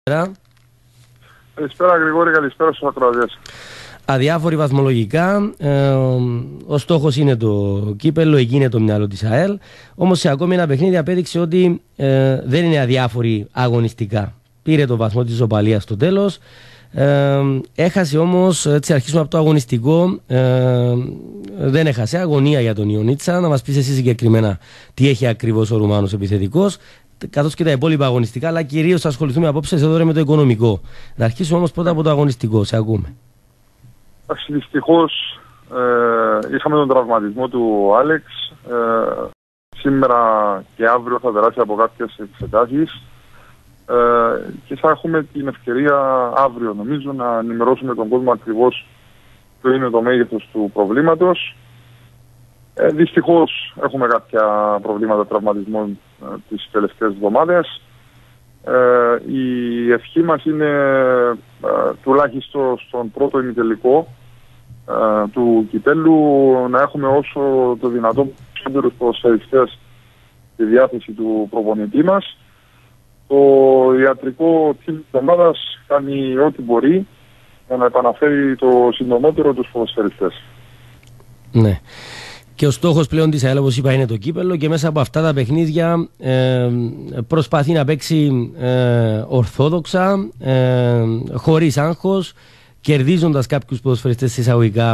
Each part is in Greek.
Καλησπέρα Γρηγόρη, καλησπέρα στους ακροατές. Αδιάφοροι βαθμολογικά, ο στόχος είναι το κύπελλο, εκεί είναι το μυαλό της ΑΕΛ. Όμως σε ακόμη ένα παιχνίδι απέδειξε ότι δεν είναι αδιάφοροι αγωνιστικά. Πήρε το βαθμό της ισοπαλίας στο τέλος. Έχασε όμως, έτσι αρχίσουμε από το αγωνιστικό, δεν έχασε, αγωνία για τον Ιωνίτσα. Να μας πεις εσύ συγκεκριμένα τι έχει ακριβώς ο Ρουμάνος επιθετικός, καθώς και τα υπόλοιπα αγωνιστικά, αλλά κυρίως θα ασχοληθούμε απόψε εδώ με το οικονομικό. Να αρχίσουμε όμως πρώτα από το αγωνιστικό, σε ακούμε. Δυστυχώς είχαμε τον τραυματισμό του Άλεξ. Σήμερα και αύριο θα περάσει από κάποιες εξετάσεις και θα έχουμε την ευκαιρία αύριο, νομίζω, να ενημερώσουμε τον κόσμο ακριβώς ποιο είναι το μέγεθος του προβλήματος. Δυστυχώς έχουμε κάποια προβλήματα τραυματισμών τις τελευταίες εβδομάδες. Η ευχή μας είναι τουλάχιστον στον πρώτο ημιτελικό του κυπέλλου να έχουμε όσο το δυνατόν περισσότερους ποδοσφαιριστές στη διάθεση του προπονητή μας. Το ιατρικό team της ομάδας κάνει ό,τι μπορεί για να επαναφέρει το συντομότερο τους ποδοσφαιριστές. Ναι. Και ο στόχος πλέον της ΑΕΛ, όπως είπα, είναι το κύπελλο και μέσα από αυτά τα παιχνίδια προσπαθεί να παίξει ορθόδοξα, χωρίς άγχος, κερδίζοντας κάποιους ποδοσφαιριστές εισαγωγικά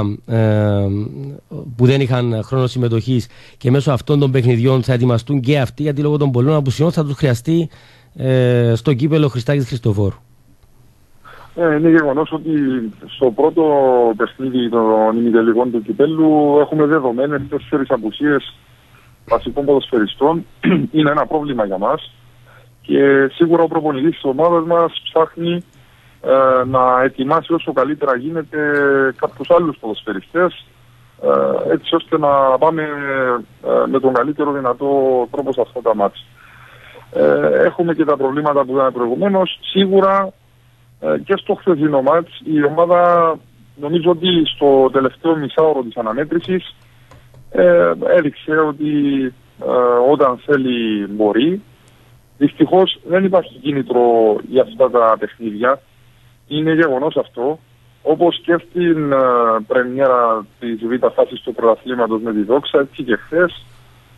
που δεν είχαν χρόνο συμμετοχής, και μέσω αυτών των παιχνιδιών θα ετοιμαστούν και αυτοί, γιατί λόγω των πολλών απουσιών θα τους χρειαστεί στο κύπελλο Χριστάκης Χριστοφόρου. Είναι γεγονός ότι στο πρώτο παιχνίδι των ημιτελικών του κυπέλλου έχουμε δεδομένες 4 απουσίες βασικών ποδοσφαιριστών. Είναι ένα πρόβλημα για μας και σίγουρα ο προπονητής της ομάδας μας ψάχνει να ετοιμάσει όσο καλύτερα γίνεται κάποιους άλλους ποδοσφαιριστές, έτσι ώστε να πάμε με τον καλύτερο δυνατό τρόπο σε αυτά τα μάτς. Έχουμε και τα προβλήματα που είδαμε προηγουμένως. Σίγουρα και στο χθεσινό μάτς η ομάδα, νομίζω ότι στο τελευταίο μισάωρο της αναμέτρησης έδειξε ότι όταν θέλει μπορεί. Δυστυχώς δεν υπάρχει κίνητρο για αυτά τα παιχνίδια. Είναι γεγονός αυτό. Όπως και στην πρεμιέρα της β' φάσης του πρωταθλήματος με τη Δόξα, έτσι και χθες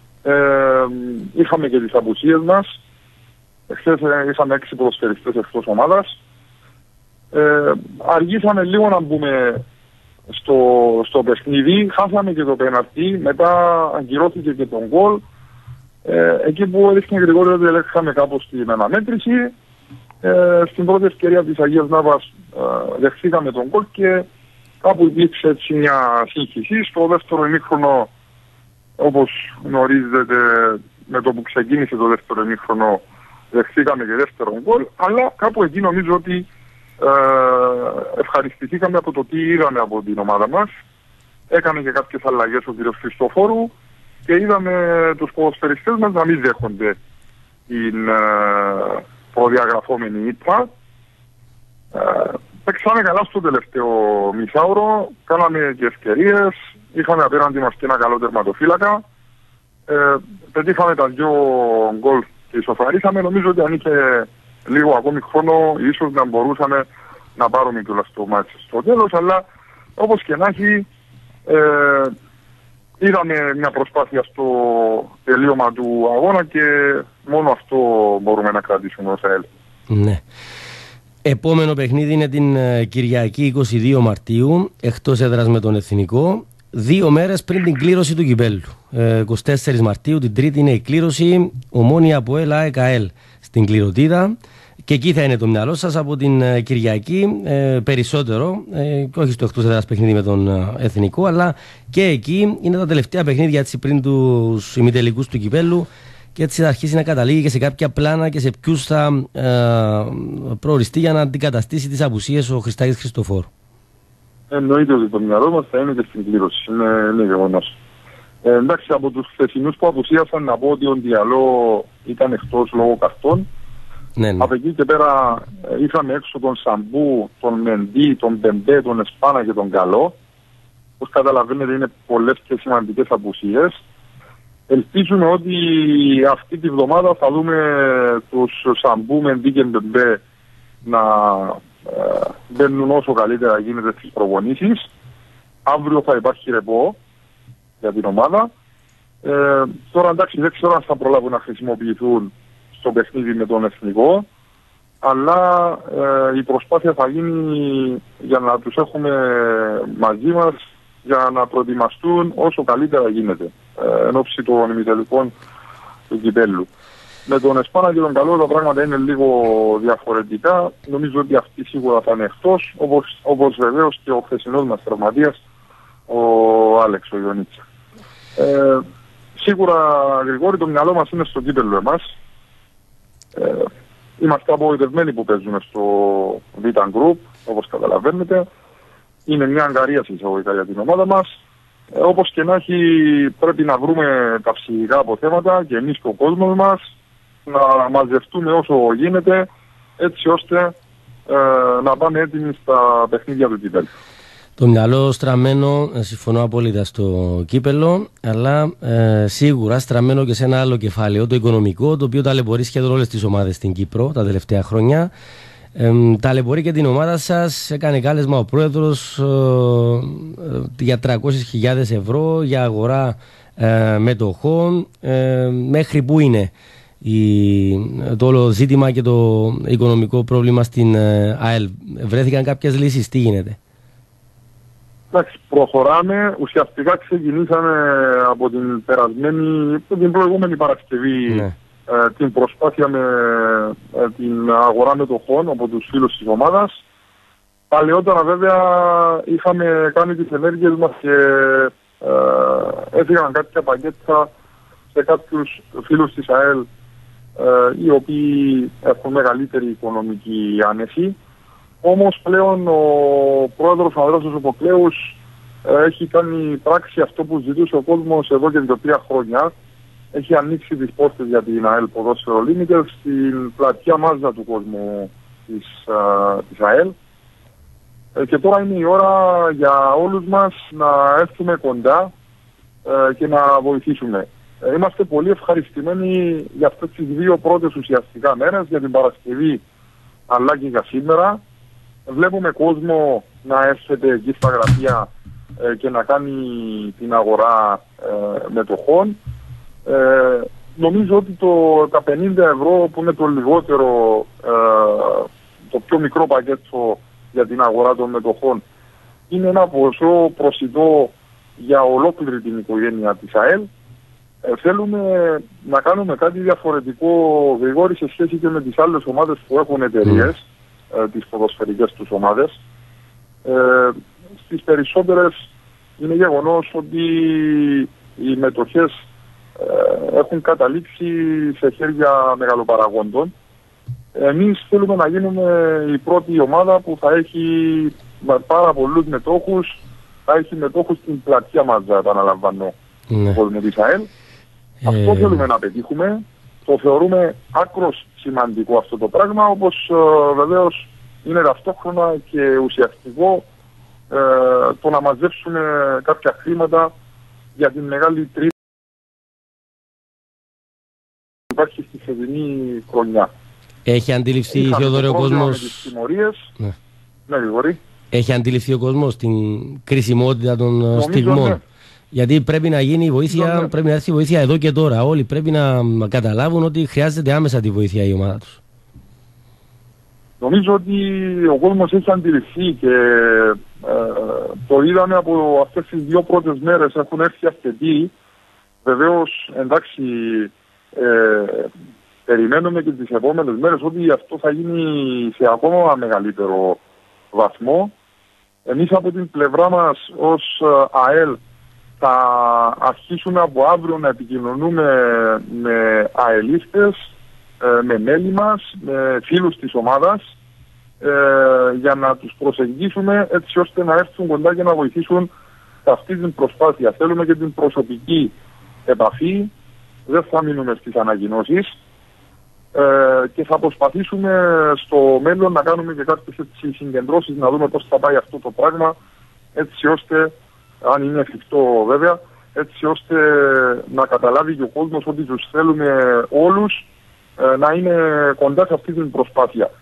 είχαμε και τις απουσίες μας. Χθες είχαμε 6 ποδοσφαιριστές εκτός ομάδας. Αργήσαμε λίγο να μπούμε στο παιχνίδι, χάσαμε και το πέναλτι, μετά αγκυρώθηκε και τον γκολ. Εκεί που έδειχνε Γρηγόρη ότι ελέγχαμε κάπως την αναμέτρηση, στην πρώτη ευκαιρία της Αγίας Νάβας δεχθήκαμε τον γκολ και κάπου υπήρξε έτσι μια σύγχυση. Στο δεύτερο ημίχρονο, όπως γνωρίζετε, με το που ξεκίνησε το δεύτερο ημίχρονο δεχθήκαμε και δεύτερο γκολ, αλλά κάπου εκεί νομίζω ότι ευχαριστηθήκαμε από το τι είδαμε από την ομάδα μας. Έκανε και κάποιες αλλαγές ο κ. Χριστοφόρου και είδαμε τους ποδοσφαιριστές μας να μην δέχονται την προδιαγραφόμενη ήττα. Παίξαμε καλά στο τελευταίο μισάωρο, κάναμε και ευκαιρίες, είχαμε απέναντι μας και ένα καλό τερματοφύλακα. Πετύχαμε τα 2 γκολ και ισοφαρίσαμε. Νομίζω ότι αν είχε λίγο ακόμη χρόνο, ίσως να μπορούσαμε να πάρουμε κιόλας το μάτι στο τέλος, αλλά όπως και να έχει, είδαμε μια προσπάθεια στο τελείωμα του αγώνα και μόνο αυτό μπορούμε να κρατήσουμε ως ΑΕΛ. Ναι. Επόμενο παιχνίδι είναι την Κυριακή 22 Μαρτίου, εκτός έδρας με τον Εθνικό, 2 μέρες πριν την κλήρωση του κυπέλλου. 24 Μαρτίου, την Τρίτη, είναι η κλήρωση, Ομόνοια ΑΠΟΕΛ ΑΕΚ ΑΕΛ στην κληρωτίδα. Και εκεί θα είναι το μυαλό σας από την Κυριακή περισσότερο, και όχι στο εκτός έδρας παιχνίδι με τον Εθνικό, αλλά και εκεί είναι τα τελευταία παιχνίδια έτσι, πριν τους ημιτελικούς του κυπέλλου, και έτσι θα αρχίσει να καταλήγει και σε κάποια πλάνα και σε ποιους θα προοριστεί για να αντικαταστήσει τις απουσίες ο Χριστάκης Χριστοφόρου. Εννοείται ότι το μυαλό μας θα είναι και στην κλήρωση, είναι γεγονός. Εντάξει, από τους χθεσινούς που απουσίασαν να πω ότι ο Διαλό ήταν εκτός λόγω καρτών. Ναι. Από εκεί και πέρα είχαμε έξω τον Σαμπού, τον Μεντί, τον Μπεμπέ, τον Εσπάνα και τον Καλό. Όπως καταλαβαίνετε είναι πολλές και σημαντικές απουσίες. Ελπίζουμε ότι αυτή τη βδομάδα θα δούμε τους Σαμπού, Μεντί και Μπεμπέ να μπαίνουν όσο καλύτερα γίνεται στις προπονήσεις. Αύριο θα υπάρχει ρεπό για την ομάδα. Τώρα εντάξει, δεν ξέρω αν θα προλάβουν να χρησιμοποιηθούν στο παιχνίδι με τον εθνικό, αλλά η προσπάθεια θα γίνει για να τους έχουμε μαζί μας, για να προετοιμαστούν όσο καλύτερα γίνεται εν ώψη των ημιτελικών του κυπέλλου. Με τον Εσπάνα και τον Καλό τα πράγματα είναι λίγο διαφορετικά. Νομίζω ότι αυτοί σίγουρα θα είναι εκτός, όπως βεβαίως και ο χθεσινός μας τραυματίας, ο Άλεξ, ο Ιωνίτσα. Σίγουρα, Γρηγόρη, το μυαλό μας είναι στο κύπελλο εμάς. Είμαστε απογοητευμένοι που παίζουμε στο Β' Group, όπως καταλαβαίνετε. Είναι μια αγκαρία εισαγωγικά για την ομάδα μας. Όπως και να έχει, πρέπει να βρούμε τα ψυχικά αποθέματα και εμείς και ο κόσμος μας να μαζευτούμε όσο γίνεται, έτσι ώστε να πάμε έτοιμοι στα παιχνίδια του κυπέλλου. Το μυαλό στραμμένο, συμφωνώ απόλυτα στο κύπελλο, αλλά σίγουρα στραμμένο και σε ένα άλλο κεφάλαιο, το οικονομικό, το οποίο ταλαιπωρεί σχεδόν όλες τις ομάδες στην Κύπρο τα τελευταία χρόνια. Ταλαιπωρεί και την ομάδα σας. Έκανε κάλεσμα ο πρόεδρος για 300.000 ευρώ για αγορά μετοχών. Μέχρι πού είναι το όλο ζήτημα και το οικονομικό πρόβλημα στην ΑΕΛ? Βρέθηκαν κάποιες λύσεις? Τι γίνεται? Εντάξει, προχωράμε. Ουσιαστικά ξεκινήσαμε από την προηγούμενη Παρασκευή, την προσπάθεια με την αγορά μετοχών από τους φίλους της ομάδας. Παλαιότερα βέβαια είχαμε κάνει τις ενέργειες μας και έφυγαν κάποια πακέτα σε κάποιους φίλους της ΑΕΛ οι οποίοι έχουν μεγαλύτερη οικονομική άνεση. Όμως πλέον ο πρόεδρος ο Ανδρέας Σοποκλέους έχει κάνει πράξη αυτό που ζητούσε ο κόσμος εδώ και 2-3 χρόνια. Έχει ανοίξει τις πόρτες για την ΑΕΛ Ποδόσφαιρο Limited στην πλατιά μάζα του κόσμου της ΑΕΛ. Και τώρα είναι η ώρα για όλους μας να έρθουμε κοντά και να βοηθήσουμε. Είμαστε πολύ ευχαριστημένοι για αυτές τις 2 πρώτες ουσιαστικά μέρες, για την Παρασκευή αλλά και για σήμερα. Βλέπουμε κόσμο να έρχεται εκεί στα γραφεία και να κάνει την αγορά μετοχών. Νομίζω ότι τα 50 ευρώ που είναι το λιγότερο, το πιο μικρό πακέτο για την αγορά των μετοχών, είναι ένα ποσό προσιτό για ολόκληρη την οικογένεια της ΑΕΛ. Θέλουμε να κάνουμε κάτι διαφορετικό, Γρηγόρη, σε σχέση και με τις άλλες ομάδες που έχουν εταιρείες, τις ποδοσφαιρικές τους ομάδες. Στις περισσότερες είναι γεγονός ότι οι μετοχές έχουν καταλήξει σε χέρια μεγαλοπαραγόντων. Εμείς θέλουμε να γίνουμε η πρώτη ομάδα που θα έχει πάρα πολλούς μετόχους, θα έχει μετόχους στην πλατεία μας, επαναλαμβάνω, του κόσμου της ΑΕΛ. Αυτό θέλουμε να πετύχουμε. Το θεωρούμε άκρος σημαντικό αυτό το πράγμα, όπως βεβαίως είναι ταυτόχρονα και ουσιαστικό το να μαζέψουμε κάποια χρήματα για την μεγάλη τρίτη που υπάρχει στη φετινή χρονιά. Έχει αντιληφθεί, Θεόδωρε, ο κόσμος... Ναι, Γρηγόρη. Έχει αντιληφθεί ο κόσμος την κρισιμότητα των στιγμών? Ναι. Γιατί πρέπει να γίνει η βοήθεια, πρέπει να έρθει η βοήθεια εδώ και τώρα. Όλοι πρέπει να καταλάβουν ότι χρειάζεται άμεσα τη βοήθεια η ομάδα τους. Νομίζω ότι ο κόσμος έχει αντιληφθεί και το είδαμε από αυτές τις 2 πρώτες μέρες. Έχουν έρθει αρκετοί. Βεβαίως, εντάξει, περιμένουμε και τις επόμενες μέρες ότι αυτό θα γίνει σε ακόμα μεγαλύτερο βαθμό. Εμείς από την πλευρά μας ως ΑΕΛ θα αρχίσουμε από αύριο να επικοινωνούμε με αελίστες, με μέλη μας, με φίλους της ομάδας, για να τους προσεγγίσουμε έτσι ώστε να έρθουν κοντά και να βοηθήσουν σε αυτή την προσπάθεια. Θέλουμε και την προσωπική επαφή, δεν θα μείνουμε στις ανακοινώσεις και θα προσπαθήσουμε στο μέλλον να κάνουμε και κάποιες συγκεντρώσεις, να δούμε πώς θα πάει αυτό το πράγμα, έτσι ώστε, αν είναι εφικτό βέβαια, έτσι ώστε να καταλάβει και ο κόσμος ότι τους θέλουμε όλους να είναι κοντά σε αυτή την προσπάθεια.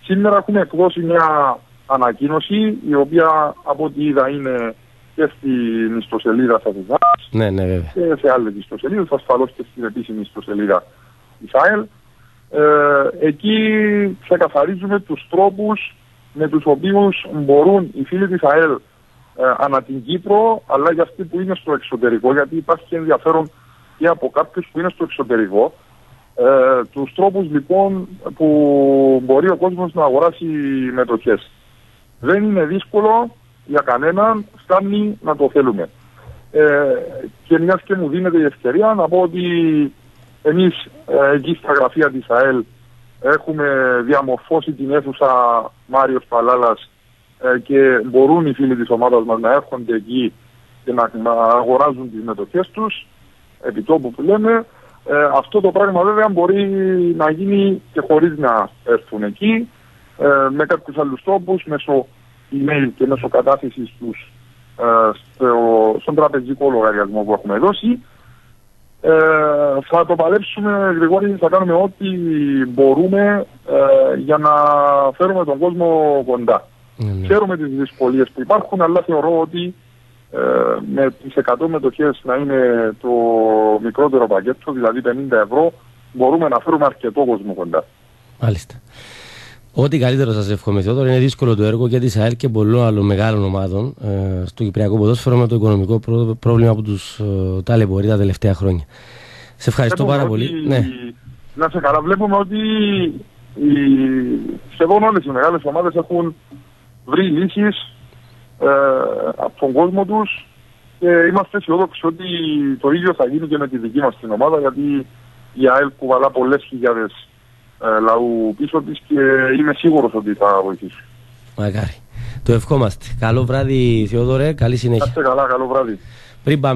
Σήμερα έχουμε εκδώσει μια ανακοίνωση, η οποία από ό,τι είδα είναι και στην ιστοσελίδα της ΑΕΛ, Ναι, ναι, βέβαια. και σε άλλες ιστοσελίδες, ασφαλώς και στην επίσημη ιστοσελίδα της ΑΕΛ. Εκεί ξεκαθαρίζουμε τους τρόπους με τους οποίους μπορούν οι φίλοι της ΑΕΛ ανά την Κύπρο, αλλά για αυτοί που είναι στο εξωτερικό, γιατί υπάρχει ενδιαφέρον και από κάποιους που είναι στο εξωτερικό, τους τρόπους λοιπόν που μπορεί ο κόσμος να αγοράσει μετοχές. Δεν είναι δύσκολο για κανέναν, φτάνει να το θέλουμε. Και μιας και μου δίνεται η ευκαιρία να πω ότι εμείς εκεί στα γραφεία της ΑΕΛ έχουμε διαμορφώσει την αίθουσα Μάριος Παλάλας και μπορούν οι φίλοι της ομάδας μας να έρχονται εκεί και να αγοράζουν τις μετοχές τους, επί τόπου που λέμε. Αυτό το πράγμα βέβαια μπορεί να γίνει και χωρίς να έρθουν εκεί, με κάποιους άλλους τρόπους, μέσω email και μέσω κατάθεσης τους στον τραπεζικό λογαριασμό που έχουμε δώσει. Θα το παλέψουμε, Γρηγόρη, θα κάνουμε ό,τι μπορούμε για να φέρουμε τον κόσμο κοντά. Ξέρουμε τις δυσκολίες που υπάρχουν, αλλά θεωρώ ότι με τις 100 μετοχές να είναι το μικρότερο πακέτο, δηλαδή 50 ευρώ, μπορούμε να φέρουμε αρκετό κόσμο κοντά. Μάλιστα. Ό,τι καλύτερο σας εύχομαι, Θεόδωρο. Είναι δύσκολο το έργο και της ΑΕΛ και πολλών άλλων μεγάλων ομάδων στο κυπριακό ποδόσφαιρο, με το οικονομικό πρόβλημα που τους ταλαιπωρεί τα τελευταία χρόνια. Σε ευχαριστώ πάρα πολύ. Ναι. Να σε καλά, βλέπουμε ότι σχεδόν όλες οι μεγάλες ομάδες έχουν βρει λύσεις από τον κόσμο τους και είμαστε αισιόδοξοι ότι το ίδιο θα γίνει και με τη δική μας την ομάδα, γιατί η ΑΕΛ κουβαλά πολλές χιλιάδες λαού πίσω της και είμαι σίγουρος ότι θα βοηθήσει. Μακάρι. Το ευχόμαστε. Καλό βράδυ, Θεόδωρε. Καλή συνέχεια. Κάστε καλά, καλό βράδυ. Πριν πάμε